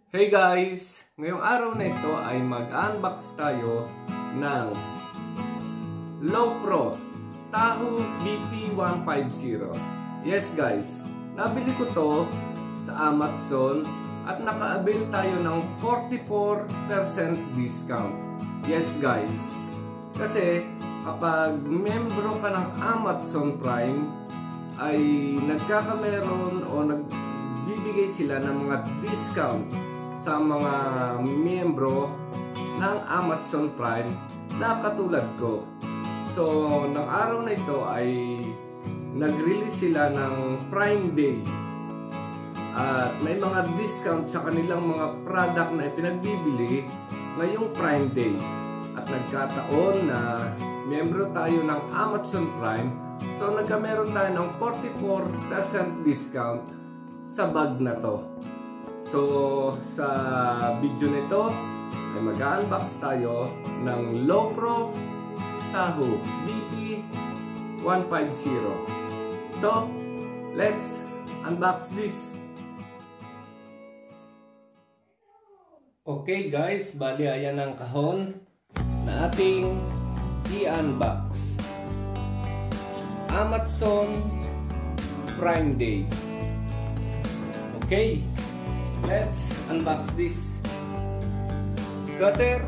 Hey guys! Ngayong araw na ito ay mag-unbox tayo ng Lowepro Tahoe BP150. Yes guys, nabili ko to sa Amazon at naka-avail tayo ng 44% discount. Yes guys, kasi kapag membro ka ng Amazon Prime ay nagkakameron o nagbibigay sila ng mga discount sa mga miyembro ng Amazon Prime na katulad ko. So, ng araw na ito ay nag-release sila ng Prime Day at may mga discount sa kanilang mga product na ipinagbibili ngayong Prime Day. At nagkataon na miyembro tayo ng Amazon Prime, so nagkameron tayo ng 44% discount sa bag na to. So, sa video nito ay mag-unbox tayo ng Lowepro Tahoe BP150. So, let's unbox this. Okay guys, bali ayan ang kahon na ating i-unbox. Amazon Prime Day. Okay. Let's unbox this. Cutter.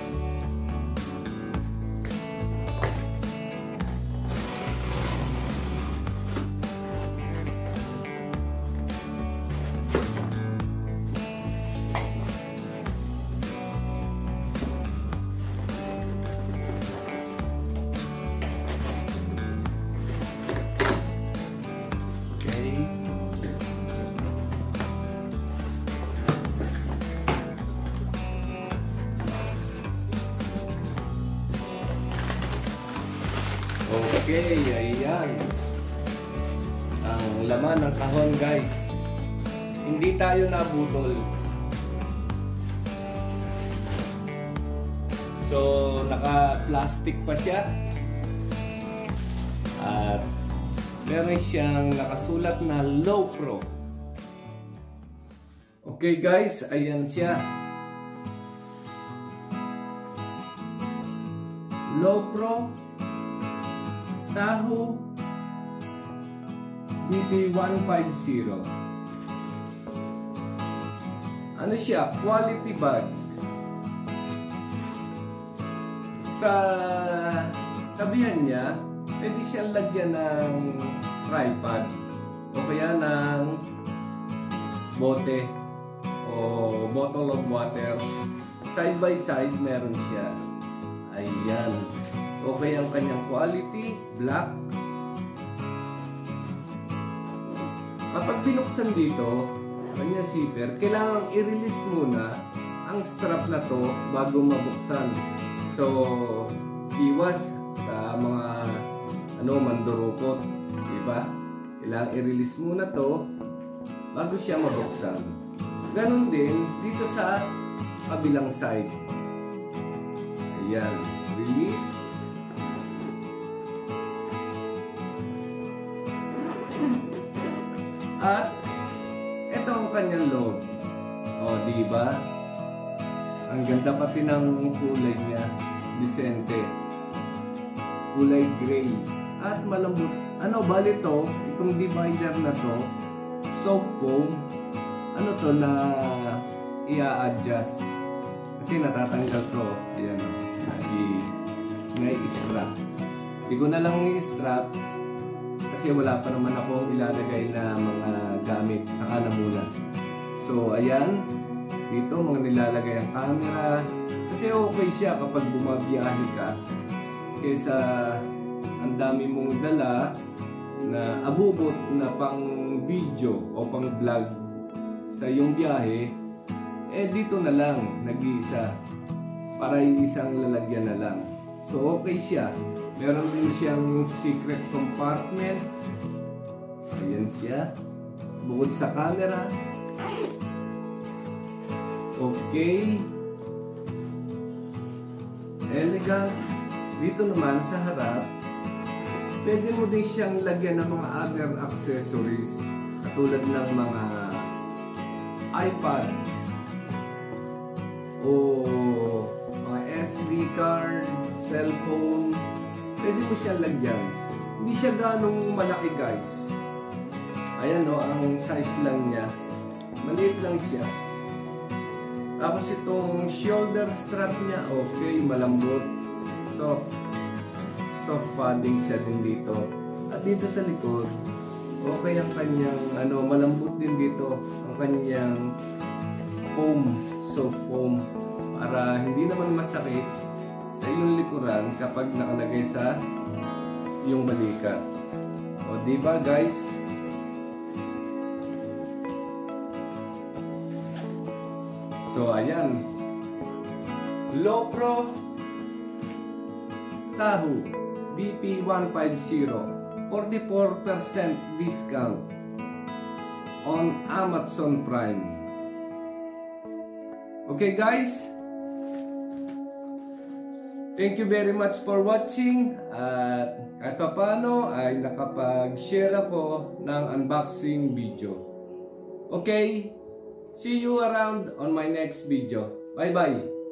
Okay, ayan ang laman ng kahon guys. Hindi tayo nabutol. So, naka-plastic pa siya. At meron siyang nakasulat na Lowepro. Okay guys, ayan siya. Lowepro Tahoe BP150. Ano siya? Quality bag. Sa tabihan niya, pwede siyang lagyan ng tripod o kaya ng bote o bottle of water. Side by side meron siya. Ayan. Okay ang kanyang quality, black. Kapag binuksan dito, kanyang zipper, kailangan i-release muna ang strap na to bago mabuksan. So, iwas sa mga mandurupot, diba? Kailangan i-release muna to bago siya mabuksan. Ganon din dito sa kabilang side. Ayan, release. At ito ang kanyang loob. O, diba? Ang ganda pati ng kulay niya. Decente. Kulay gray. At malambot. Ano, bali to, itong divider na to, soft foam, ano to na i-adjust. Kasi natatanggal to. Ayan o. Na-i-strap. Hindi ko na lang i-strap. Kasi wala pa naman ako ilalagay na mga gamit sa kalamunan. So, ayan. Dito, mga nilalagay ang camera. Kasi okay siya kapag bumabiyahe ka. Kesa ang dami mong dala na abubot na pang video o pang vlog sa iyong biyahe. Eh, dito na lang, nag-iisa. Para isang lalagyan na lang. So, okay siya. Meron din siyang secret compartment. Ayan siya. Bukod sa camera. Okay. Elegant. Dito naman sa harap, pwede mo din siyang lagyan ng mga other accessories. Katulad ng mga iPads. o mga SD card, cellphone, pwede mo siya lagyan. Hindi siya ganong malaki guys. Ayan o, ang size lang niya. Maliit lang siya. Tapos itong shoulder strap niya, okay, malambot. Soft padding siya din dito. At dito sa likod, okay ang kanyang, malambot din dito. Ang kanyang foam, soft foam. Para hindi naman masakit sa iyong likuran kapag nakalagay sa iyong balikat. O diba guys? So ayan, Lowpro Tahoe BP150, 44% discount on Amazon Prime. Okay guys, thank you very much for watching, at kahit paano ay nakapag-share ako ng unboxing video. Okay, see you around on my next video. Bye bye!